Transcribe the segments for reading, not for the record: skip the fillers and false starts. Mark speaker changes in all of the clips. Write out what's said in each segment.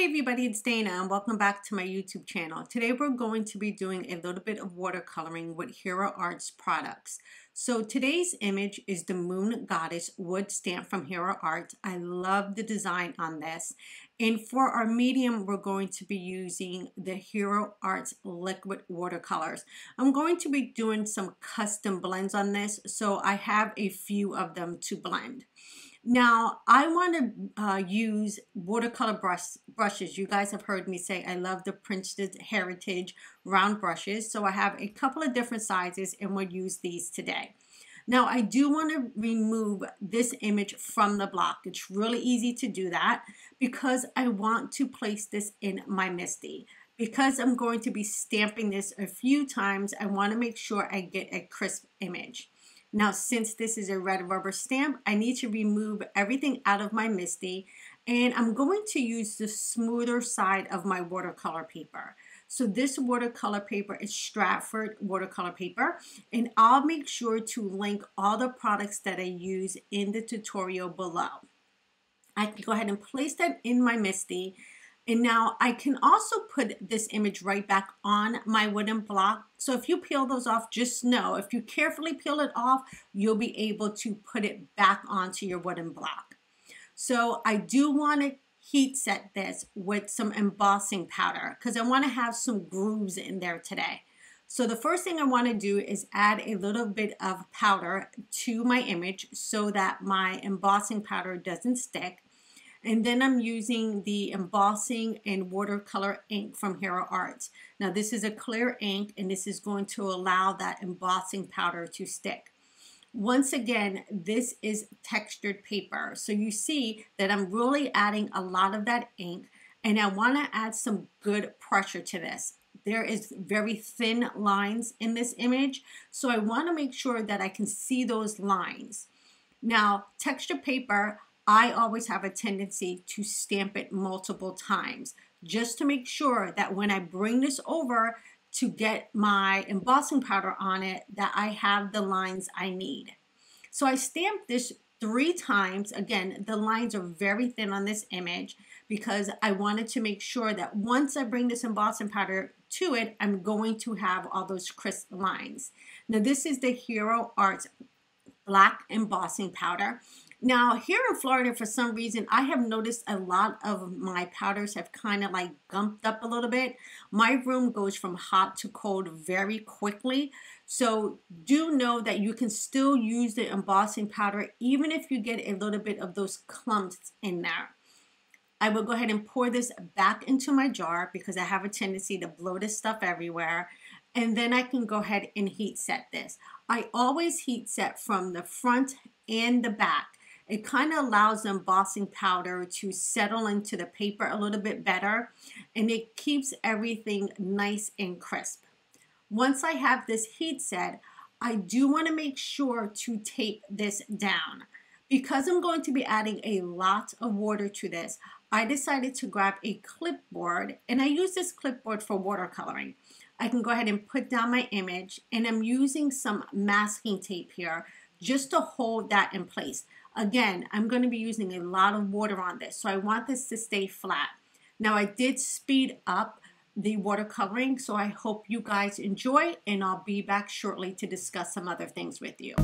Speaker 1: Everybody, it's Dana and welcome back to my YouTube channel. Today we're going to be doing a little bit of watercoloring with Hero Arts products. So today's image is the Moon Goddess wood stamp from Hero Arts. I love the design on this. And for our medium, we're going to be using the Hero Arts liquid watercolors. I'm going to be doing some custom blends on this, so I have a few of them to blend. Now, I want to use watercolor brushes. You guys have heard me say I love the Princeton Heritage round brushes. So I have a couple of different sizes and we'll use these today. Now, I do want to remove this image from the block. It's really easy to do that because I want to place this in my MISTI. Because I'm going to be stamping this a few times, I want to make sure I get a crisp image. Now, since this is a red rubber stamp, I need to remove everything out of my MISTI, and I'm going to use the smoother side of my watercolor paper. So this watercolor paper is Stratford watercolor paper, and I'll make sure to link all the products that I use in the tutorial below. I can go ahead and place that in my MISTI. And now I can also put this image right back on my wooden block. So if you peel those off, just know if you carefully peel it off, you'll be able to put it back onto your wooden block. So I do want to heat set this with some embossing powder because I want to have some grooves in there today. So the first thing I want to do is add a little bit of powder to my image so that my embossing powder doesn't stick. And then I'm using the embossing and watercolor ink from Hero Arts. Now this is a clear ink and this is going to allow that embossing powder to stick. Once again, this is textured paper. So you see that I'm really adding a lot of that ink and I want to add some good pressure to this. There is very thin lines in this image, so I want to make sure that I can see those lines. Now, textured paper, I always have a tendency to stamp it multiple times just to make sure that when I bring this over to get my embossing powder on it, that I have the lines I need. So I stamped this 3 times. Again, the lines are very thin on this image because I wanted to make sure that once I bring this embossing powder to it, I'm going to have all those crisp lines. Now this is the Hero Arts black embossing powder. Now here in Florida, for some reason, I have noticed a lot of my powders have kind of like gumped up a little bit. My room goes from hot to cold very quickly. So do know that you can still use the embossing powder even if you get a little bit of those clumps in there. I will go ahead and pour this back into my jar because I have a tendency to blow this stuff everywhere. And then I can go ahead and heat set this. I always heat set from the front and the back. It kind of allows the embossing powder to settle into the paper a little bit better, and it keeps everything nice and crisp. Once I have this heat set, I do want to make sure to tape this down. Because I'm going to be adding a lot of water to this, I decided to grab a clipboard, and I use this clipboard for watercoloring. I can go ahead and put down my image, and I'm using some masking tape here just to hold that in place. Again, I'm going to be using a lot of water on this, so I want this to stay flat. Now, I did speed up the watercoloring, so I hope you guys enjoy, and I'll be back shortly to discuss some other things with you.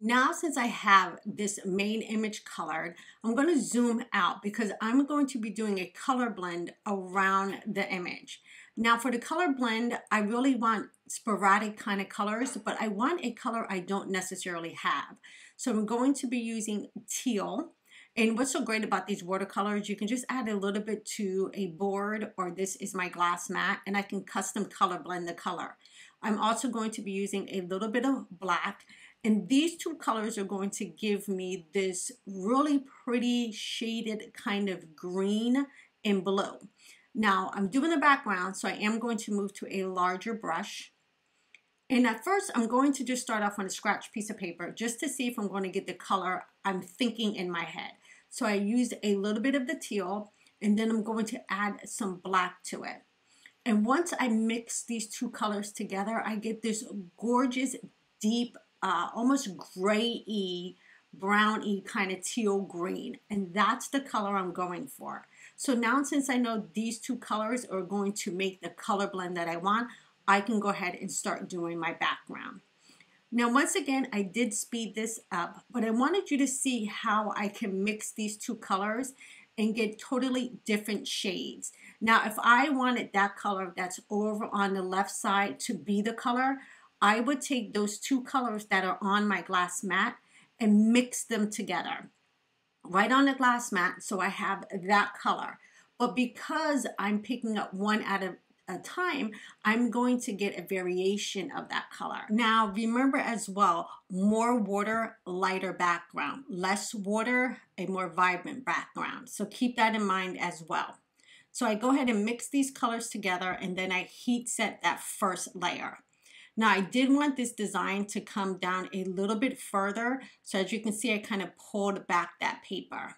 Speaker 1: Now, since I have this main image colored, I'm going to zoom out because I'm going to be doing a color blend around the image. Now for the color blend, I really want sporadic kind of colors, but I want a color I don't necessarily have. So I'm going to be using teal. And what's so great about these watercolors, you can just add a little bit to a board, or this is my glass mat, and I can custom color blend the color. I'm also going to be using a little bit of black. And these two colors are going to give me this really pretty shaded kind of green and blue. Now I'm doing the background, so I am going to move to a larger brush. And at first, I'm going to just start off on a scratch piece of paper just to see if I'm going to get the color I'm thinking in my head. So I used a little bit of the teal, and then I'm going to add some black to it. And once I mix these two colors together, I get this gorgeous, deep, almost gray-y, brown-y kind of teal green. And that's the color I'm going for. So now, since I know these two colors are going to make the color blend that I want, I can go ahead and start doing my background. Now, once again, I did speed this up, but I wanted you to see how I can mix these two colors and get totally different shades. Now, if I wanted that color that's over on the left side to be the color, I would take those two colors that are on my glass mat and mix them together right on the glass mat, so I have that color. But because I'm picking up one at a time, I'm going to get a variation of that color. Now remember as well, more water, lighter background, less water, a more vibrant background. So keep that in mind as well. So I go ahead and mix these colors together, and then I heat set that first layer. Now I did want this design to come down a little bit further. So as you can see, I kind of pulled back that paper.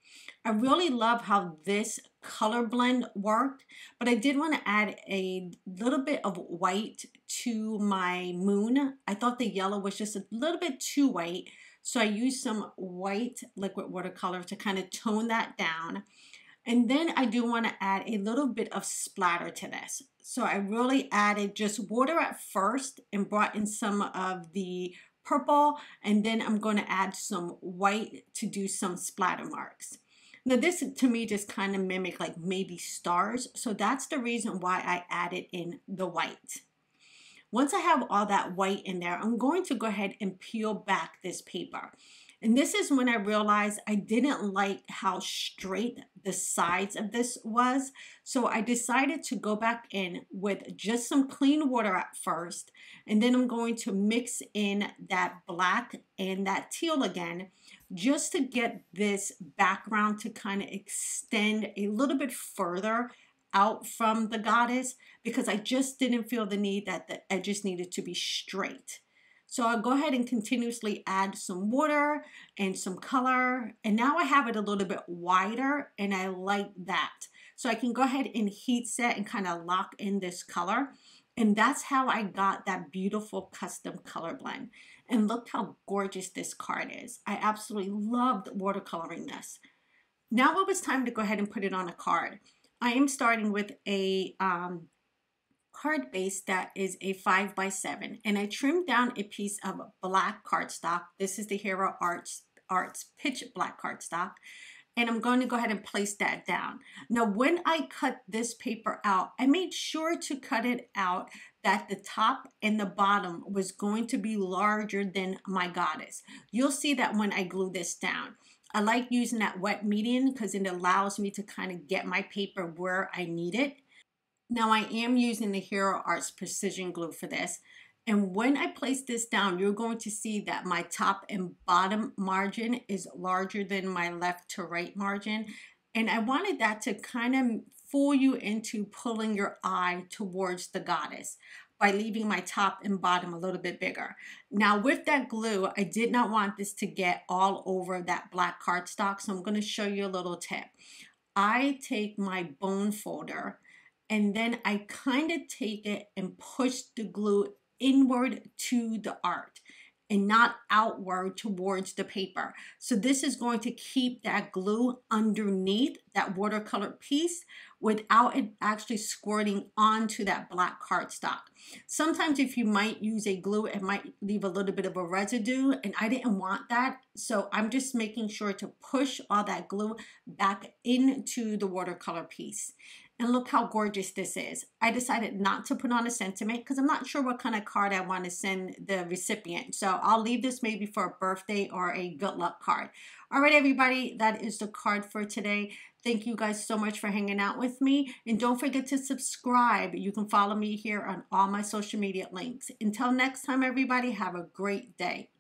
Speaker 1: I really love how this color blend worked, but I did want to add a little bit of white to my moon. I thought the yellow was just a little bit too white. So I used some white liquid watercolor to kind of tone that down. And then I do want to add a little bit of splatter to this. So I really added just water at first and brought in some of the purple, and then I'm going to add some white to do some splatter marks. Now this to me just kind of mimic like maybe stars. So that's the reason why I added in the white. Once I have all that white in there, I'm going to go ahead and peel back this paper. And this is when I realized I didn't like how straight the sides of this was. So I decided to go back in with just some clean water at first. And then I'm going to mix in that black and that teal again, just to get this background to kind of extend a little bit further out from the goddess, because I just didn't feel the need that the edges needed to be straight. So I'll go ahead and continuously add some water and some color. And now I have it a little bit wider, and I like that. So I can go ahead and heat set and kind of lock in this color. And that's how I got that beautiful custom color blend. And look how gorgeous this card is. I absolutely loved watercoloring this. Now it was time to go ahead and put it on a card. I am starting with a card base that is a 5x7, and I trimmed down a piece of black cardstock. This is the Hero Arts Pitch Black cardstock, and I'm going to go ahead and place that down. Now when I cut this paper out, I made sure to cut it out that the top and the bottom was going to be larger than my goddess. You'll see that when I glue this down. I like using that wet medium because it allows me to kind of get my paper where I need it. Now I am using the Hero Arts Precision Glue for this. And when I place this down, you're going to see that my top and bottom margin is larger than my left to right margin. And I wanted that to kind of fool you into pulling your eye towards the goddess by leaving my top and bottom a little bit bigger. Now with that glue, I did not want this to get all over that black cardstock. So I'm going to show you a little tip. I take my bone folder, and then I kind of take it and push the glue inward to the art. and not outward towards the paper. So this is going to keep that glue underneath that watercolor piece without it actually squirting onto that black cardstock. Sometimes if you might use a glue, it might leave a little bit of a residue, and I didn't want that. So I'm just making sure to push all that glue back into the watercolor piece. And look how gorgeous this is. I decided not to put on a sentiment because I'm not sure what kind of card I want to send the recipient. So I'll leave this maybe for a birthday or a good luck card. All right, everybody, that is the card for today. Thank you guys so much for hanging out with me. And don't forget to subscribe. You can follow me here on all my social media links. Until next time, everybody, have a great day.